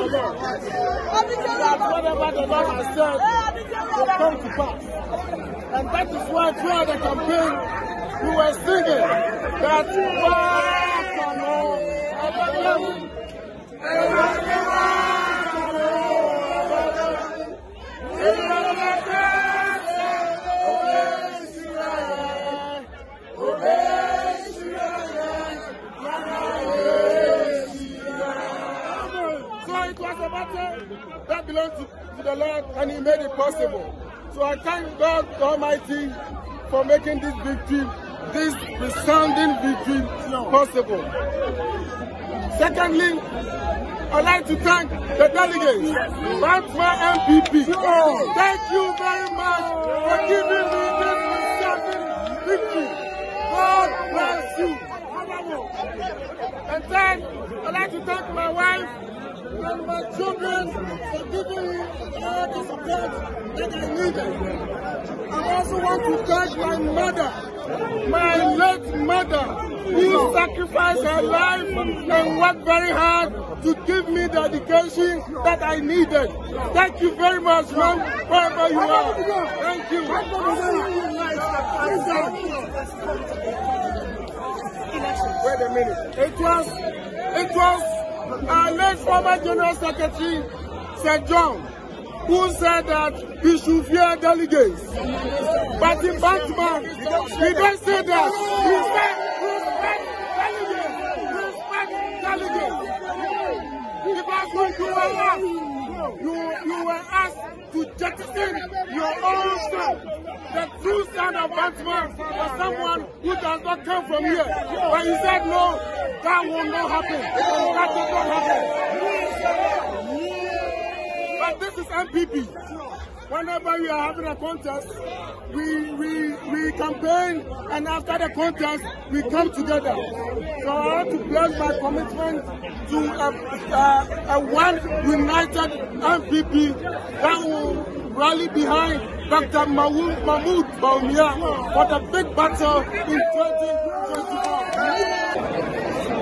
the Lord. That whatever the Lord has said will come to pass. And that is why throughout the campaign we were singing that that belongs to the Lord, and He made it possible. So I thank God Almighty for making this victory, this resounding victory, possible. Secondly, I'd like to thank the delegates, Bantwa MPP. Thank you very much for giving me this resounding victory. God bless you. And then I'd like to thank my wife and my children for giving me all the support that I needed. I also want to thank my mother, my late mother, who sacrificed her life and worked very hard to give me the education that I needed. Thank you very much, ma'am, wherever you are. Thank you. Wait a minute. It was our late former General Secretary, Sir John, who said that we should fear delegates. But in Batman, he didn't say that. He said respect delegates. Because you were asked to jettison your own son. The true son of Batman was someone who does not come from here. But he said no, that will not happen. That will not happen. But this is MPP. Whenever we are having a contest, we campaign, and after the contest, we come together. So I want to pledge my commitment to a one united MPP that will rally behind Dr. Mahmoud Bawumia for the big battle in 2025.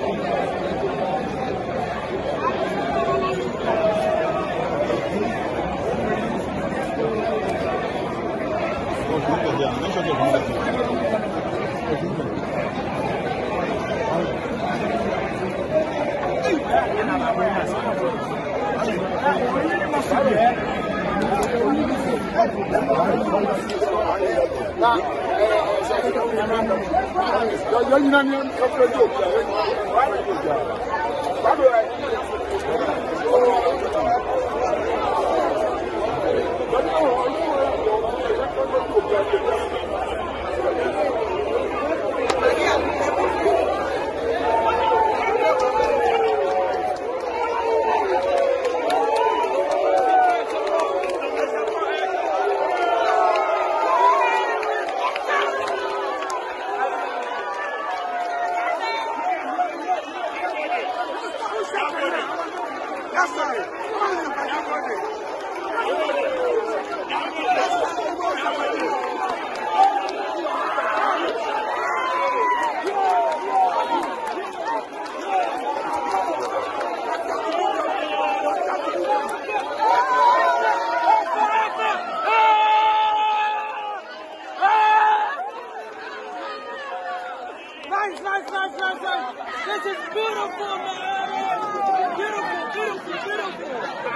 This is beautiful, man. Beautiful, beautiful, beautiful.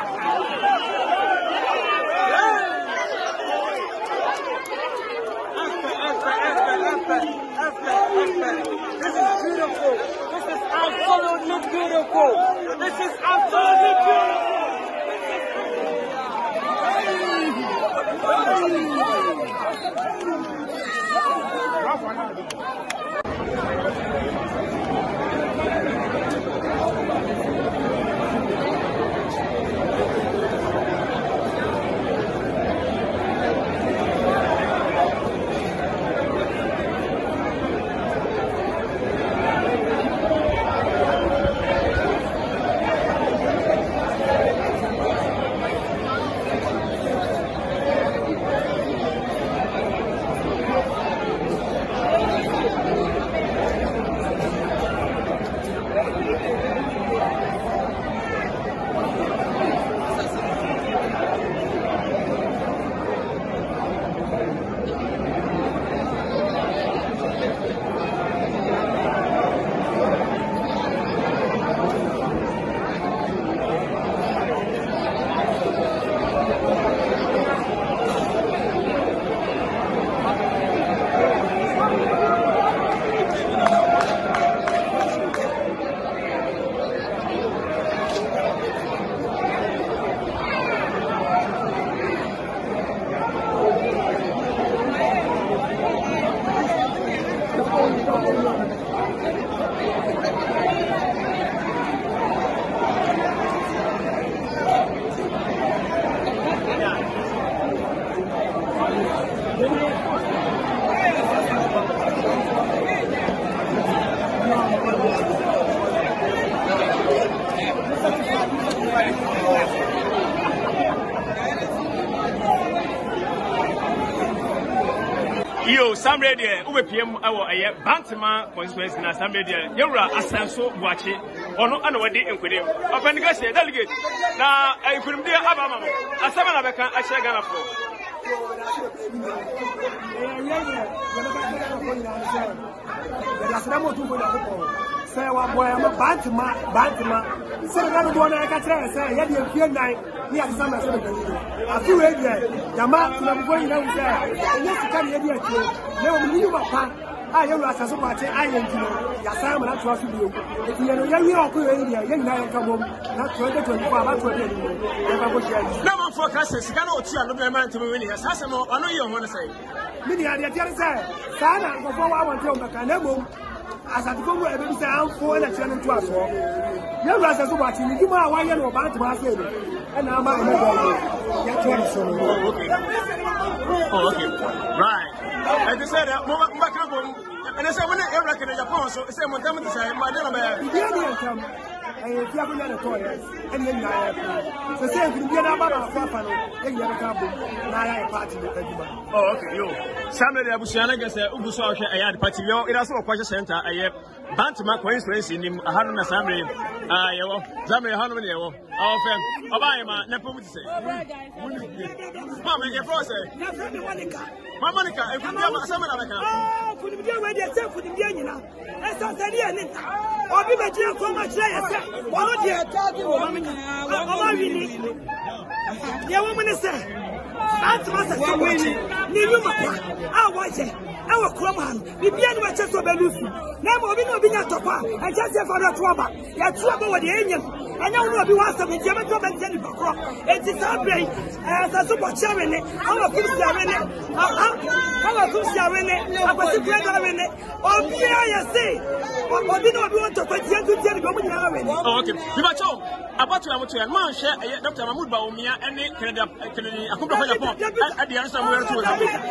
This is beautiful. This is absolutely beautiful. This is absolutely Yo, some radio, PM, our Bantama constituency, and some radio, Yura, Asanso, watch it, or no other day in Kudim. Open the delegate. Now, I couldn't be a Abama, a seven of a can, I shall go say what boy, I'm a Bantama. Say, I'm going to say, yeah, you feel like he has some. I feel like Yama, I'm going down there. Yes, you can hear you. No, you are fine. I am as a party. I am to Yasam, and I trust you. If you are young, you are going here. Young, I come home. Not 2024, not 20. No one forecasts. Cannot see a man to be winning. As I know, I know you want to say. Many are the other side. Sana, before I want to make a name. As I go where they say I'm for the channel to us. Young as watching, you are why you're about to pass it. And I'm okay. Right. I just said, and I said, when I recognize Japan, so I said, what time to say, my dear man. And if you haven't done a toilet, and then I have to say, you get about our papa, and you have a couple, and I party with everybody. Oh, okay, yo. Somebody I was saying, I guess, Ubusa, I had party, it also a question center. I have Bantama coincidence in him, a hundred assembly. Zammy, how many our friend, Obama, never would say. Mamma, your brother, Monica, if you have a summer, oh, could you be ready to say for the Vienna? That's not the idea. Or be a deal for much later. What do you talk about? Your woman is there. That's what I watch it. Our Croman, we began with just over Lucy. Never be no being at Topa, and just for the trouble. You are trouble with the Indian. I know what you want to be German top and Jenny Bacro. It is our brain as a super chairman. Our Pussy Arena, our Pussy Arena, our Pussy Arena, or PISC. Or we don't want to put you to tell you. Okay, Pimacho, about to a man share Dr. Mahmoud Baumia and Canada, a couple of at the answer where to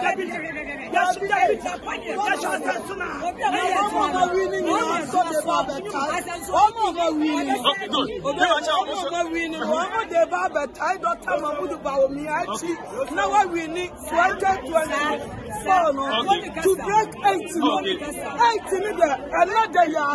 to break 18 another year, I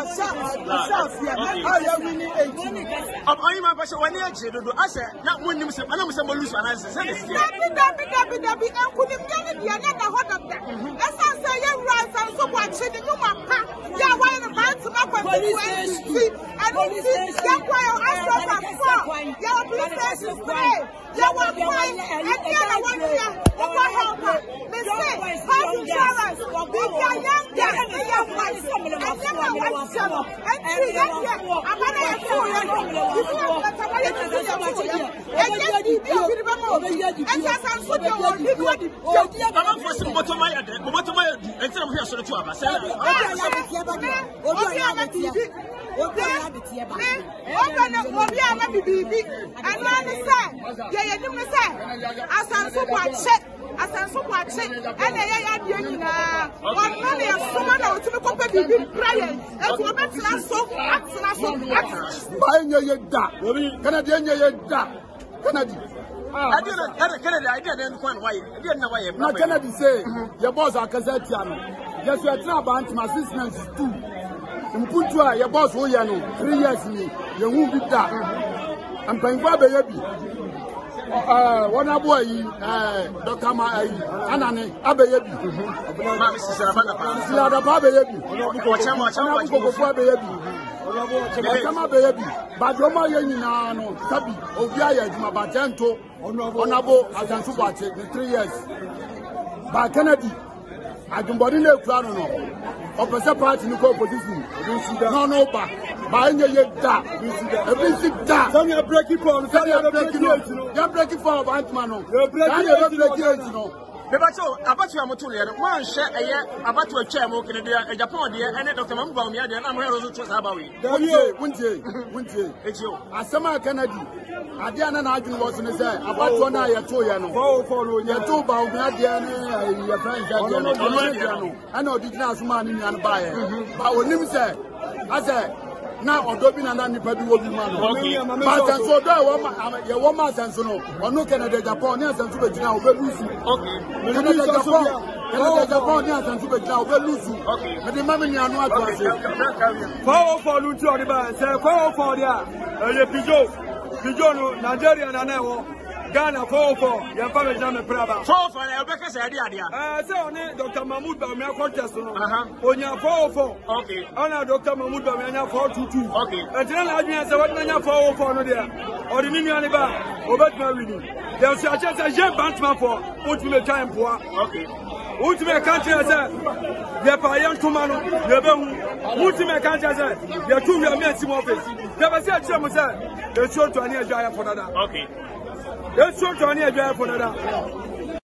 am winning 18. I'm my person when I said, not when you say, I know some lose and I said, I couldn't get it. Another hot of them. That's how say you rise and so much in the human pack. Yeah, why the man to make a police and only that way I saw that four. Your business is great. You were fine and the other one here. What helper? They say, how insurance? We are young, and young ones. And never want to and see that yet. I'm going to fool you. You can't let somebody to see your food. And yet, you be a bit of a move. And just I'm so good. I'm for some bottom of my head, and some here so the two of us. Kennedy say your boss are Kazatiano. Yes, you are about my assistance too. Mpuntua your boss wo ya no 3 years ni ye hu bi da ampanfa be ya bi wona boy Dr. Ma anane abeya bi ma Mrs. Abada pa be ya bi ko chama ko be ya bi kama be ya bi ba do ma ye nyina no tabi obi aya adwuma ba tento onabo ajansu bate 3 years ba Kennedy adumbodi na ekura no opposite party ni ko opposition no ba any ye da every da some you break it for you break it for Antman no you break it no Bebacho about you amotulia man share about to chair mo kene dia Japan dia and Dr. Mahmoud Baumia dia na mo heroes to sabawi wuntie etio asema Kennedy adia na adwun was ne say about one na to ye no follow ye to Baumia dia ne ye friend dia no and odina asuma ni an ba ye ba onim say I said, now or do be na nipa bi wo bi ma no. But and so do ye wo ma sense no. Ono Canada Japan ni sense be tina o be lose. Okay. Canada Japan ni sense be tina o be lose. Okay. Me di mama ni anu ato ase. For lu ti odi ba say for dia. Ye Pijo no Nigeria na na wo. Ghana 4-4, you have a jam praba. 4-4, you have a say idea. Say on Dr. Mahmoud Bamia contest. On your 4-4. Okay. On Dr. Mahmoud Bamia 4-2-2. Okay. And then I say what many 4-4 no there. Or the Nini Aniba, or Batman winning. There's a chance a Jean Bantman for ultimate time for. Okay. Ultimate country as a Payan Tumano, the ultimate country as a the 2 year team office. Never said, the show to any for that. Okay. Let's show Tony a drive for that.